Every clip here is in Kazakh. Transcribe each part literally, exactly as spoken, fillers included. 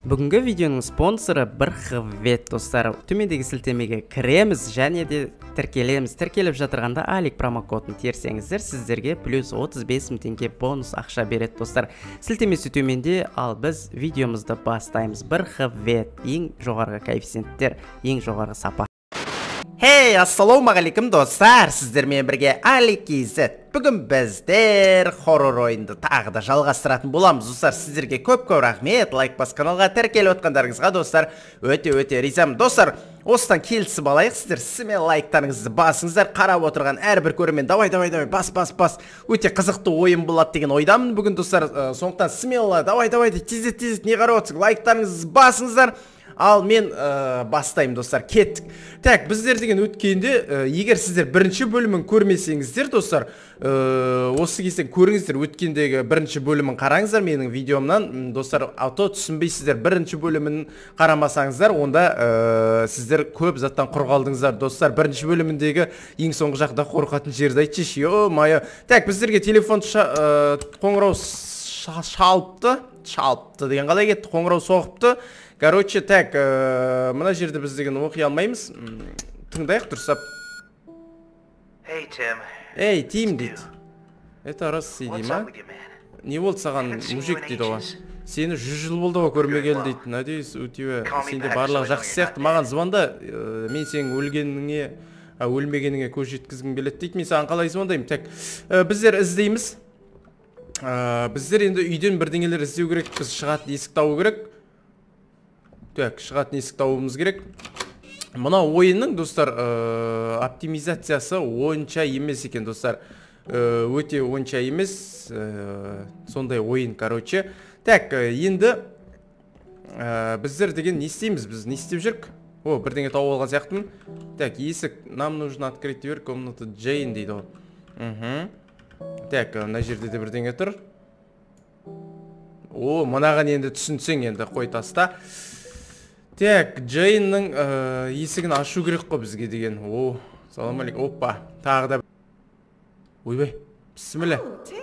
Бүгінгі видеоның спонсоры бір хвет достар. Төмендегі сілтемеге кіреміз және де тіркелеміз. Тіркеліп жатырғанда Алик промокодын терсеңіздер, сіздерге плюс отыз бес мың теңге бонус ақша береді достар. Сілтемесі төменде, ал біз видеомызды бастаймыз. бір хвет ең жоғарғы коэффициенттер, ең жоғарғы сапа. Хей, ассалаумағалейкум достар, сіздермен бірге Алик Кизет. Бүгін біздер хоррор ойынды тағы да жалғастыратын боламыз достар. Сіздерге көп-көп рахмет, лайк бас каналға тіркеліп отқандарыңызға достар, өте-өте ризамын достар. Осыдан келісіп алайық, сіздер сізмен лайктарыңызды басыңыздар, қарап отырған әрбір көрермен давай давай давай бас бас бас. Өте қызықты ойын болады деген ойдамын бүгін достар. Сондықтан смело давай давай тезет тезет не қарап отырсың, лайктарыңызды басыңыздар. Ал мен ә, бастайым достар, кеттік. Так, біздер деген өткенде, ә, егер сіздер бірінші бөлімін көрмесеңіздер достар, ә, осы кезден көріңіздер, өткендегі бірінші бөлімін қараңыздар менің видеомнан. Достар, ауто түсінбейсіздер, бірінші бөлімін қарамасаңыздар, онда ә, сіздер көп заттан құр қалдыңыздар достар. Бірінші бөліміндегі ең соңғы жақта қорқатын жерді айтшы, ё-майы. Так, біздерге телефон ә, қоңырау шалыпты, шалыпты деген қалай кетті, қоңырау соғыпты. Короче, так, ә, мына жерді біз деген оқи алмаймыз. Тыңдайық тұрсап. Hey, Tim. Эй, Тим дейді. Это рас сейді ма? Не болды саған мужик дейді оға? Сені жүз жыл болды оға көрмегелі дейді. Надеюсь, өтеуі сенде барлығы жақсы сияқты. Маған звонда, мен сенің өлгеніңе, өлмегеніңе көз жеткізгім келеді дейді. Мен саған қалай звондаймын? Так, біздер іздейміз. Біздер енді үйден бірдеңелер іздеу керек. Біз шығатын есік табу керек. Так, шығатын есік табуымыз керек. Мына ойынның достар оптимизациясы онша емес екен достар. Өте онша емес, сондай ойын, короче. Так, енді біздер деген не істейміз? Біз не істеп жүрік? О, бірдеңе тауып алған сияқтымын. Так, есік, нам нужно открыть дверь комнаты Джейн дейді ол. Так, мына жерде де бірдеңе тұр. О, мынаған енді түсінсең енді қой таста. Так, Джейннің есігін ашу керек қой бізге деген. О, салам алейкум. Оппа, тағы да. Ойбай, бісміллә.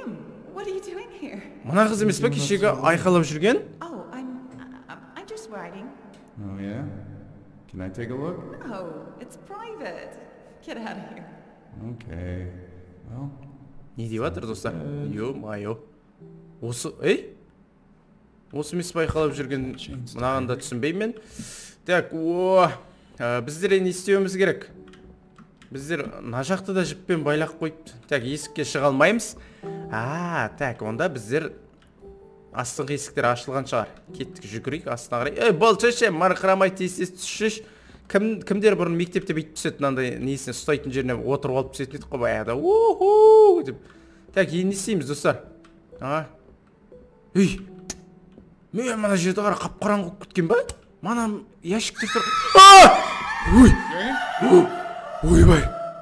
Мына қыз емес па кешегі айқалап жүрген? Oh, I'm I'm just writing. Oh yeah? Can I take a look? No, it's private. Get out of here. Okay. Well, Не деп жатыр достар? Ё-майо. Осы, ей? Осы емес байқалап жүрген мынаған да түсінбеймін. Так, о, біздер не істеуіміз керек? Біздер мына жақты да жіппен байлақ қойыпты. Так, есікке шыға алмаймыз. А, так, онда біздер астыңғы есіктер ашылған шығар. Кеттік, жүгірейік астына қарай. Ей, бол шеше, марқырамай тез-тез түсшеш. Кім кімдер бұрын мектепте бүйтіп түседі, мынандай несіне ұстайтын жеріне отырып алып түсетін еді ғой баяғыда. У-ху деп. Так, енді не істейміз достар? А. Ей. Мен мына жерді қара қап-қараңғы болып кеткен ба? Мана ящиктер тұр. Ой! Ойбай!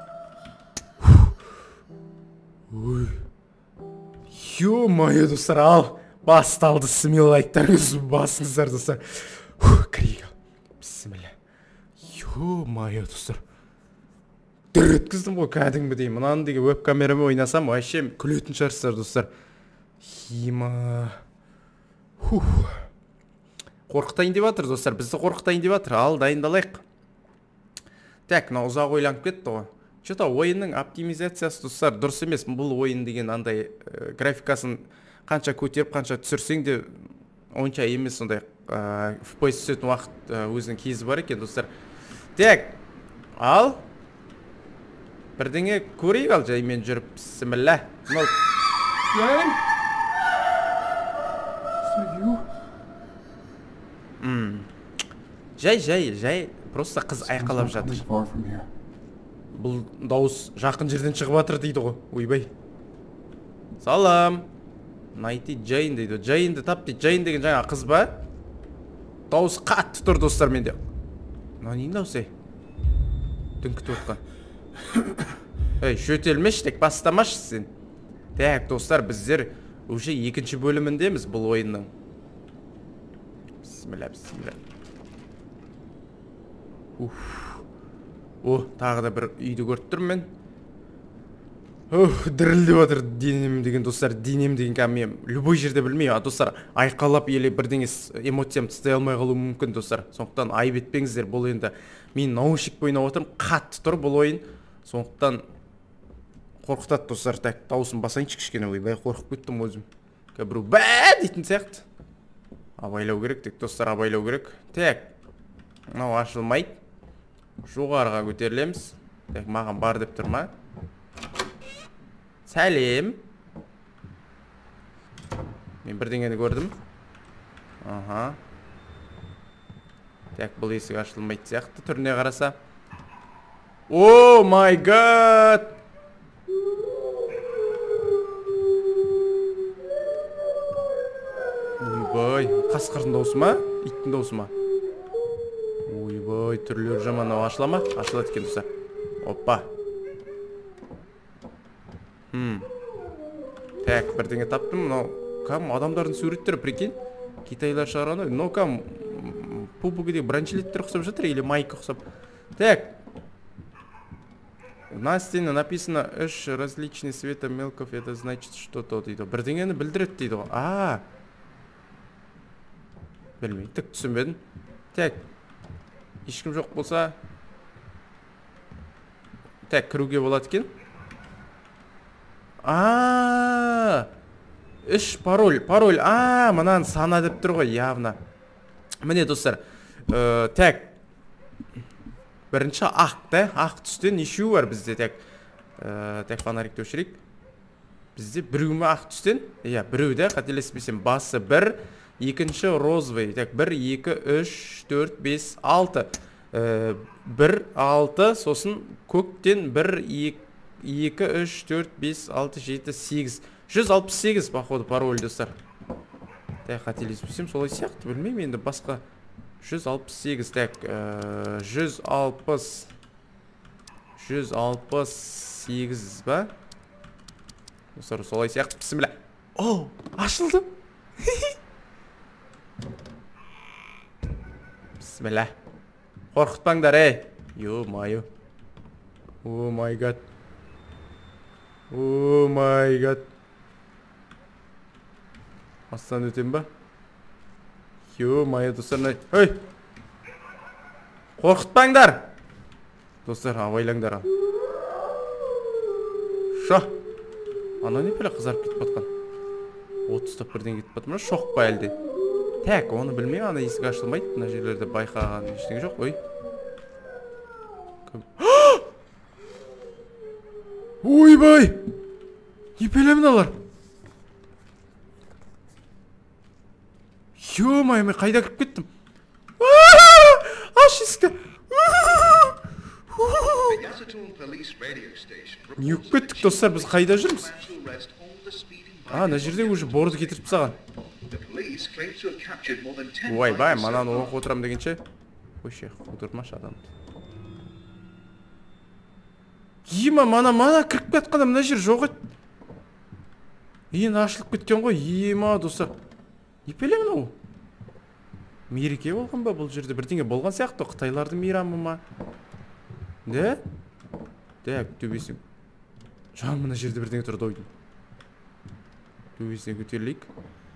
Ой! Ё-майо, достар, ал! Басталды, смело айттарыңыз басыңыздар, достар. Кірейік ал. Бісміллә. Ё-майо, достар. Дүр еткіздім ғой кәдімгідей. Мынаны деге веб-камерамен ойнасам, вообще күлетін шығарсыздар, достар. Хима. Хух. Қорқытайын деп жатыр достар, бізді қорқытайын деп жатыр. Ал дайындалайық. Так, мына ұзақ ойланып кетті ғой. Что-то ойынның оптимизациясы достар дұрыс емес. Бұл ойын деген андай графикасын қанша көтеріп, қанша түсірсең де онша емес, сондай эф пи эс түсетін уақыт өзінің кезі бар екен достар. Так, ал бірдеңе көрейік ал жаймен жүріп. Бісміллә. Жай, жай, жай. Просто қыз айқалап жатыр. Бұл дауыс жақын жерден шығып жатыр дейді ғой. Ойбай. Салам. Найти Джейн дейді. Джейнді тап дейді. Джейн деген жаңа қыз ба? Дауыс қатты тұр достар менде. Мына нейін дауысы? Дүңкітіп отқан. Ей, шөтелмеш, тек бастамашы сен. Так, достар, біздер уже екінші бөліміндеміз бұл ойынның. Бісміллә, бісміллә. О, тағы да бір үйді көріп тұрмын мен. Ох, дірілдеп жатыр денем деген достар, денем деген кәдімгі мен любой жерде білмеймін, а достар айқалап еле бірдеңе эмоциям тастай алмай қалуы мүмкін достар. Сондықтан айып етпеңіздер, бұл енді мен наушник ойнап отырмын, қатты тұр бұл ойын. Сондықтан қорқытады достар. Так, дауысын басайыншы кішкене, ойбай қорқып кеттім өзім. Біреу бә дейтін сияқты. Абайлау керек, тек достар абайлау керек. Так, мынау ашылмайды. Жоғарыға көтерілеміз. Так, маған бар деп тұр ма? Сәлем. Мен бірдеңені көрдім. Аха. Так, бұл есік ашылмайды сияқты түріне қараса. О, май гад! Ойбай, қасқырдың дауысы ма? Иттің дауысы ма? Ойбай, түрлері жаман. Ашыла ма? Ашылады екен достар. Оппа. Хм. Так, бірдеңе таптым. Мынау кәм адамдардың суреттері, прикинь. Китайлар шығарғаны. Но кәм пупугіде бранчелеттер ұқсап жатыр, или майка ұқсап. Так. На стене написано «Эш различные цвета мелков». Это значит что-то дейді. Бірдеңені білдіреді дейді. А. Білмей. Тік түсінбедім. Так. Ешкім жоқ болса. Так, кіруге болады екен. А, үш пароль, пароль. А, мынаны сана деп тұр ғой, явно. Міне достар. Так. Бірінші ақ, да? Ақ түсте нешеу бар бізде, так. Так, фонарикті өшірейік. Бізде біреу ме ақ түстен? Иә, біреу да, қателеспесем, басы бір, екінші розовый. Так, бір, екі, үш, төрт, бес, алты. Бір, алты, сосын көктен бір, екі, екі, үш, төрт, бес, алты, жеті, сегіз. жүз алпыс сегіз, походу, пароль, достар. Так, қателеспесем, солай сияқты, білмеймін, енді басқа. жүз алпыс сегіз, так, жүз алпыс, жүз алпыс сегіз, ба? Достар, солай сияқты, бісміллә. О, ашылды. Бісміллә. Қорқытпаңдар, ей. Йо-майо. О, май гад. О, май гад. Астан өтем ба? Йо-майо, достар. Ой. Қорқытпаңдар. Достар, авайлаңдар. Шо. Ана не пеле қызарып кетіп батқан? отыз бірден кетіп батқан. Шоқ па әлде? Так, оны білмей, ана есік ашылмайды. Мына жерлерде байқаған ештеңе жоқ. Ой. Ойбай! Не пеле мыналар? Ё-май, мен қайда кіріп кеттім? Аш есікті! Не өкіп кеттік, достар, біз қайда жүрміз? А, на жерде уже борды кетіріп саған. Ойбай, мананы оқы отырам дегенше. Қойшы, отырмашы адамды. Ема, мана, мана кіріп кетқанда мына жер жоқ еді. Енді ашылып кеткен ғой. Ема, достар. Не пеле мынау? Мереке болған ба бұл жерде? Бірдеңе болған сияқты, Қытайлардың мейрамы ма? Да? Так, төбесің. Жаң мына жерде бірдеңе тұрды ойдың. Төбесіне көтерілейік.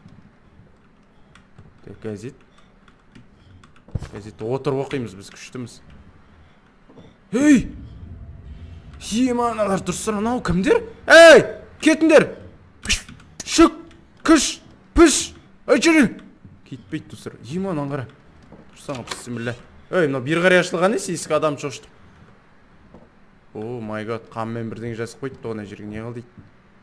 Так, газет. Газетті отырып оқимыз, біз күштіміз. Ей! Ема, аналар дұрыстар, анау кімдер? Ей! Кетіндер! Шүк! Күш! Піш! Ай, жүрі! Кетпейді, достар. Ема, анан қара. Тұрсаңа, бісміллә. Ей, мынау бір қарай ашылған есі, ескі адам шоштым. О, май гад, қаммен бірден жазып қойды, оғына жерге не қыл дейді.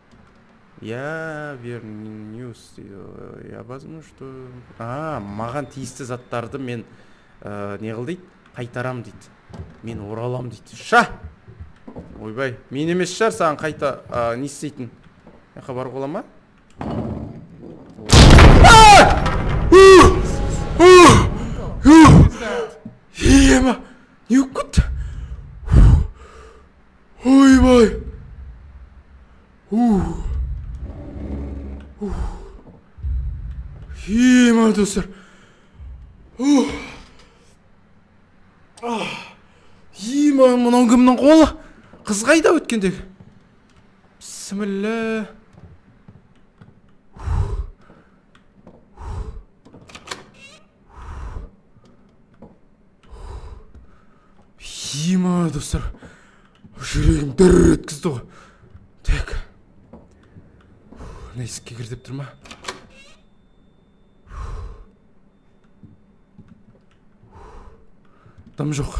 Я вернюсь дейді. Я возьму, что... А, маған тиісті заттарды мен не қыл дейді? Қайтарам дейді. Мен оралам дейді. Ша! Ойбай, мен емес шығар саған қайта не істейтін. Хабар бола ма? Ема, не өккіт? Ойбай. Ема, достар. Ема, мұнан кімнің қолы? Қыз қайда өткендегі? Бисмилля. Ема, достар. Жүрегім дір еткізді ғой. Так. Мына есікке кір деп тұр ма? Дым жоқ.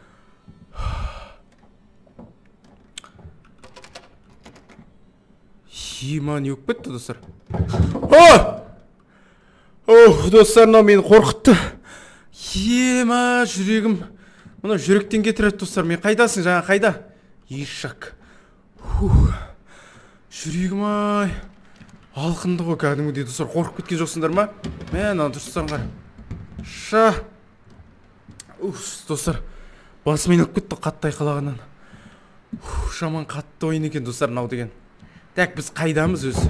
Ема, не өкіп кетті, достар? О! Ох, достар, мынау мені қорқытты. Ема, жүрегім. Мына жүректен кетіреді, достар. Мен қайдасың, жаңа қайда? Ешак. Жүрегім-ай. Алқынды ғой кәдімгідей, достар. Қорқып кеткен жоқсыңдар ма? Мен ана дұрыстан қара. Ша. Уф, достар. Басым айналып кетті қатты айқалағаннан. Шаман қатты ойын екен, достар, мынау деген. Так, біз қайдамыз өзі?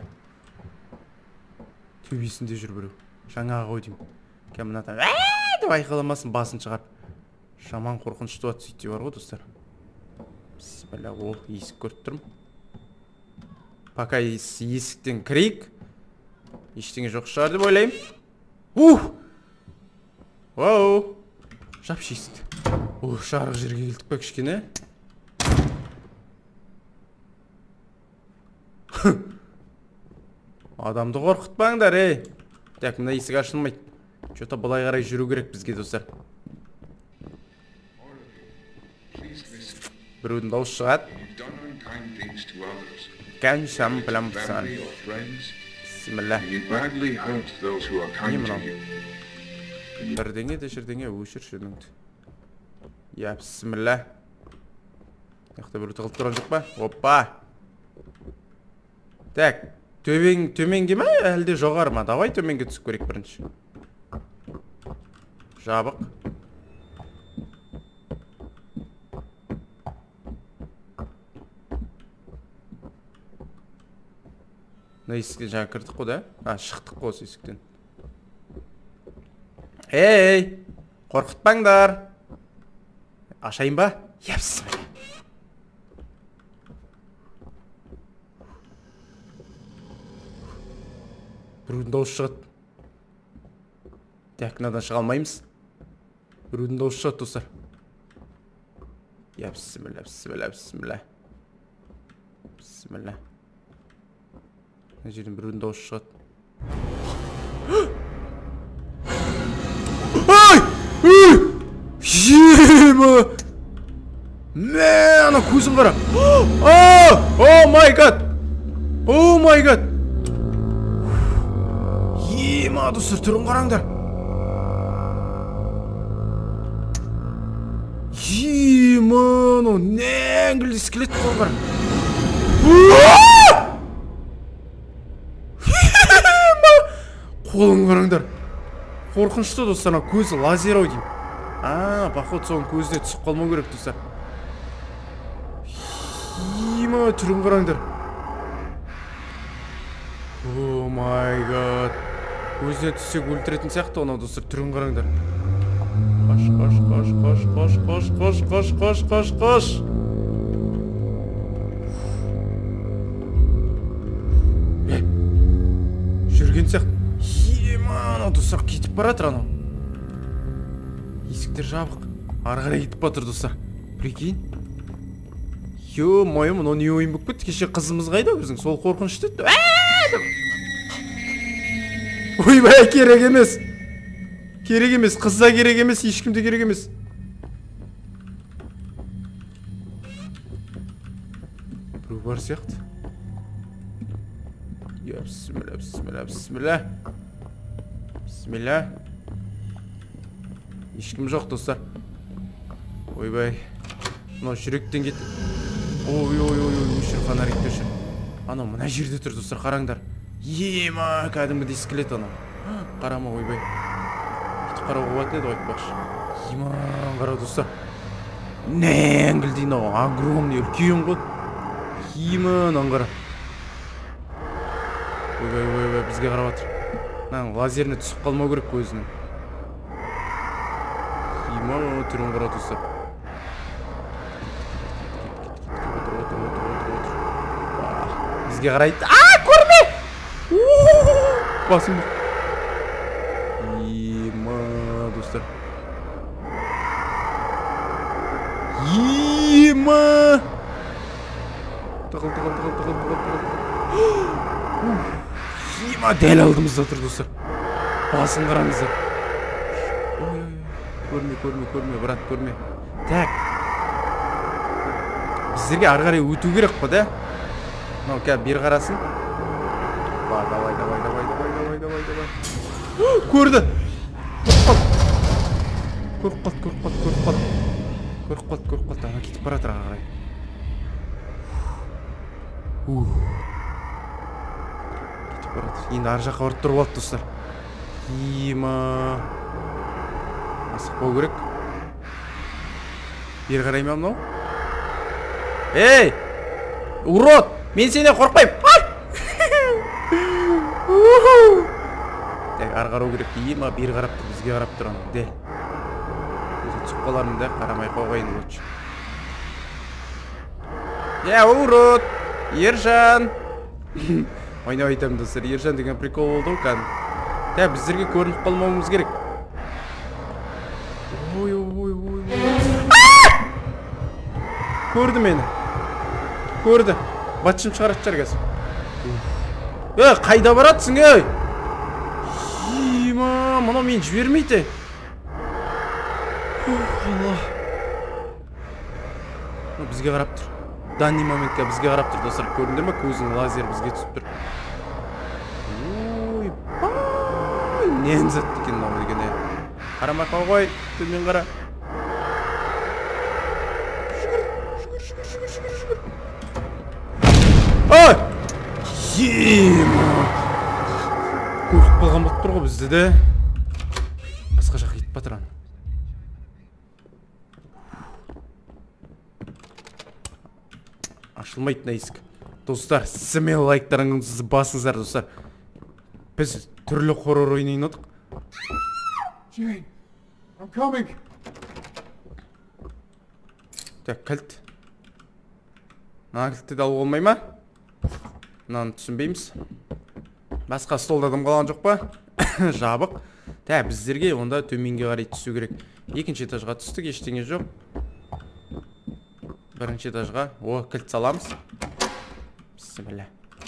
Төбесінде жүр біреу. Жаңағы ғой деймін. Кәм мына там әәә деп айқаламасын, басын шығар. Шаман қорқынышты от сөйтте бар ғой, достар. Бісміллә, о, есік көріп тұрмын. Пока есіктен кірейік. Ештеңе жоқ шығар деп ойлаймын. Ух! Вау! Жап шесікті. Ух, шарық жерге келдік пе кішкене. Адамды қорқытпаңдар, ей. Так, мына есік ашылмайды. Что-то былай қарай жүру керек бізге, достар. Біреудің дауыс шығады. Кәншам білім бұсан. Бісміллә. Не мұнау? Бірдеңе де шырдеңе өшір шырдіңді. Я, бісміллә. Яқта біреу тығылып тұрған жоқ па? Опа! Так, төменге ме, әлде жоғары ма? Давай төменге түсіп көрек бірінші. Жабық. Мына есіктен жаңа кірдік қой да? А, шықтық қой осы есіктен. Ей, қорқытпаңдар. Ашайын ба? Епсіз. Біреудің дауыс шығады. Так, мынадан шыға алмаймыз. Біреудің дауыс шығады, достар. Я, бісміллә, бісміллә, бісміллә. Бісміллә. Мына жерден біреудің дауыс шығады. Ай! Ай! Ема! Мен, ана көзін қара. О, май гад! О, май гад! Ема, достар, түрін қараңдар. Ема, ну, нәңгілді скелет қол бар. Ема! Қолын қараңдар. Қорқынышты, достар, көзі лазер ау дейм. А, поход соның көзіне түсіп қалмау керек, достар. Ема, түрін қараңдар. О, май гад. Көзіне түссек өлтіретін сияқты оны, достар, түрін қараңдар. Қош, қош, қош, қош, қош, қош, қош, қош, қош, қош, қош. Е, жүрген сияқты. Ема, анау, достар, кетіп баратыр анау. Есіктер жабық. Ары қарай кетіп батыр, достар. Прикинь. Йо, майым, мынау не ойын болып кетті? Кеше қызымыз қайда біздің? Сол қорқынышты. Ойбай, керек емес. Керек емес, қызда керек емес, ешкімде керек емес. Біреу бар сияқты. Я, бісміллә, бісміллә, бісміллә. Бісміллә. Ешкім жоқ, достар. Ойбай. Мынау жүректен кет. Ой, ой, ой, ой, өшір, фонарикті өшір. Анау, мына жерде тұр, достар, қараңдар. Ема, кәдімгідей скелет анау. Қарама, ойбай. Бүйтіп қарауға болатын еді, айтпақшы. Ема, қара, достар. Нәңгілдей мынау, огромный, үлкен ғой. Ема, мынау қара. Ойбай, ойбай, бізге қарап жатыр. Мынаның лазеріне түсіп қалмау керек көзінің. Ема, түрін қара, достар. бізге қарайды. А, көрме! Басым. Ема, достар. Ема! Тығыл, тығыл, тығыл, тығыл, тығыл, тығыл. Ема, дәл алдымызда тұр, достар. Басын қараңыздар. Ой, ой, көрме, көрме, көрме, брат, көрме. Так. Біздерге ары қарай өту керек қой, да? Мынау кәп бері қарасын. Ба, давай, давай, давай, давай, давай, давай, давай. Көрді. Көріп қалды, көріп қалды, көріп қалды. Көріп қалды, көріп қалды. Ана кетіп бара жатыр ары қарай. Кетіп бара жатыр. Енді ар жаққа барып тұрып алды, достар. Ема. Асықпау керек. Бері қарай ма мынау? Ей! Урод! Мен сенен қорқпайым. Так, ары қарау керек. Ема, бері қарап тұр, бізге қарап тұр ана. Дәл. Өзі түсіп қалармын да, қарамай қойғайын лучше. Я, урод! Ержан! Ойнап айтамын достар, Ержан деген прикол болды ғой кәдімгі. Так, біздерге көрініп қалмауымыз керек. Ой, ой, ой, ой. Көрді мені. Көрді. Батшым шығарат жар қазір. Ей, қайда баратсың, ей? Ема, мұна мен жібермейді. Алла. Бізге қарап тұр. Данный моментке бізге қарап тұр, достар. Көріндер ме? Көзінің лазер бізге түсіп тұр. Ой, бай. Нен затты екен мынау деген, е. Қарамай қал ғой, төмен қара. Ой! Ема! Көріп қалған болып тұр ғой бізді де. Басқа жаққа кетіп батыр ана. Ашылмайтын есік. Достар, сізмен лайктарыңызды басыңыздар, достар. Біз түрлі хоррор ойнайын отық. Jane, I'm coming. Так, кілт. Мына кілтті де алуға болмай ма? Мынаны түсінбейміз. Басқа столда адам қалған жоқ па? Жабық. Так, біздерге онда төменге қарай түсу керек. Екінші этажға түстік, ештеңе жоқ. Бірінші этажға. О, кілт саламыз. Бісміллә.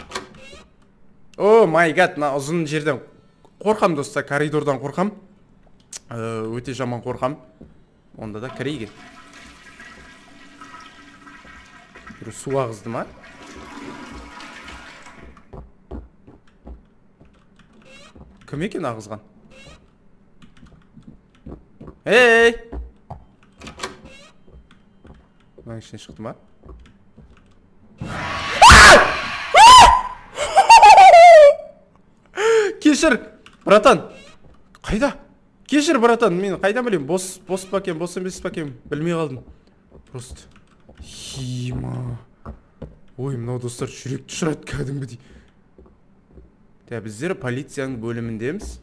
О, май гад, мына ұзын жерден қорқам, достар, коридордан қорқам. Өте жаман қорқам. Онда да кірейген. Бір су ағызды ма? Кім екен ағызған? Ей! Мына ішіне шықты ма? Кешір, братан! Қайда? Кешір, братан, мен қайда білем? Бос, бос пакем, бос емес пакем. Білмей қалдым. Просто. Хима. Ой, мынау достар жүректі шырат кәдімгідей. Та, біздер полицияның бөліміндеміз.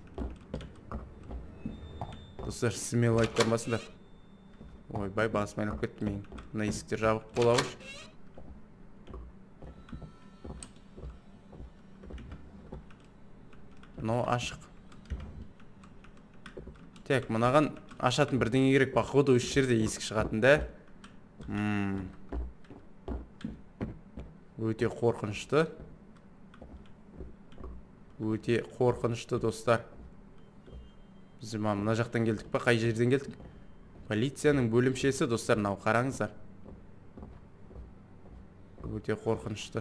Достар, сізмен лайктар басындар. Ой, бай, басым айнап кетті мен. Мына есіктер жабық бола қош. Мынау ашық. Так, мынаған ашатын бірдеңе керек. Походу үш жерде есік шығатын да. Өте қорқынышты. Өте қорқынышты, достар. Біз мына жақтан келдік па? Қай жерден келдік? Полицияның бөлімшесі, достар, мынау қараңыздар. Өте қорқынышты.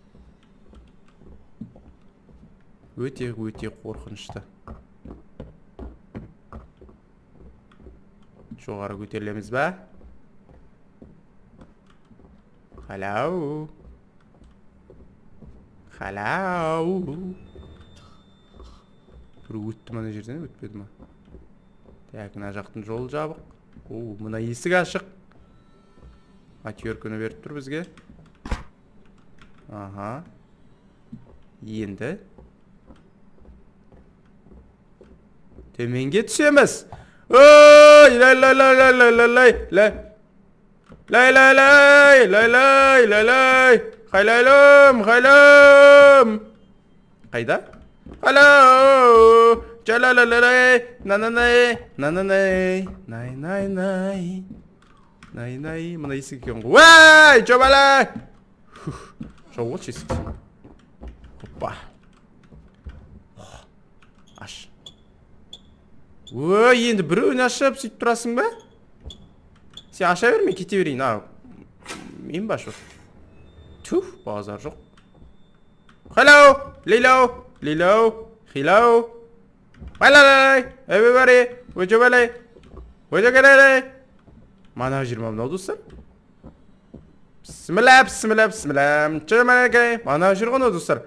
Өте, өте қорқынышты. Жоғары көтерілеміз ба? Халау. Халау. Бір өтті мына жерден, өтпеді ма? Так, мына жақтың жол жабық. О, мына есік ашық. Актер күні беріп тұр бізге. Аха. Енді. Төменге түсеміз. Ой, лай, лай, лай, лай, лай, лай, лай. Лай, лай, лай, лай, лай, лай, лай. Хайлайлым, хайлым. Қайда? Хайло. Жалалалалай. Нананай. Нананай. Най-най-най. Най-най. Мына есік екен ғой. Уай, жобалай. Жауып отшы есік. Оппа. Аш. Ой, енді біреуін ашып сөйтіп тұрасың ба? Сен аша бер, мен кете берейін. Мен ба шо? Туф, базар жоқ. Hello, Lilo, Lilo, Hello. Вайлай, everybody, өте бәлей, өте кәрелей. Мана жиырма мынау достар. Бісміллә, бісміллә, бісміллә. Чөмәлекей, мана жүр ғана достар.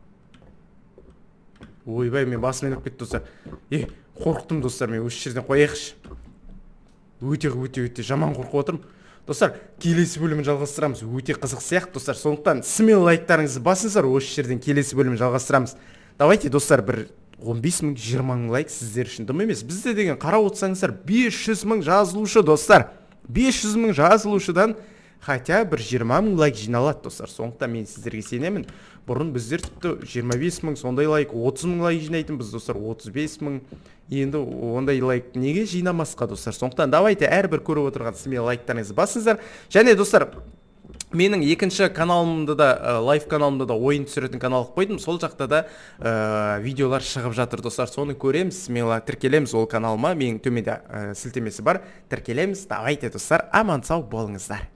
Ойбай, мен басымен өп кетті достар. Е, қорқтым достар, мен осы жерден қояйықшы. Өте, өте, өте жаман қорқып отырмын. Достар, келесі бөлімін жалғастырамыз. Өте қызық сияқты достар. Сондықтан смело лайктарыңызды басыңыздар, осы жерден келесі бөлімін жалғастырамыз. Давайте достар, бір он бес мың, жиырма мың лайк сіздер үшін дым емес. Бізде деген қарап отырсаңыздар, бес жүз мың жазылушы достар. бес жүз мың жазылушыдан хотя бір жиырма мың лайк жиналады достар. Сондықтан мен сіздерге сенемін. Бұрын біздер тіпті жиырма бес мың, сондай лайк, отыз мың лайк жинайтынбыз достар. отыз бес мың. Енді ондай лайк неге жинамасқа достар. Сондықтан давайте әрбір көріп отырған смело лайктарыңызды басыңыздар. Және достар, менің екінші каналымда да, лайв каналымда да ойын түсіретін канал қойдым. Сол жақта да ә, видеолар шығып жатыр достар. Соны көреміз, смело тіркелеміз ол каналыма. Менің төменде ә, сілтемесі бар. Тіркелеміз. Давайте достар, аман сау болыңыздар.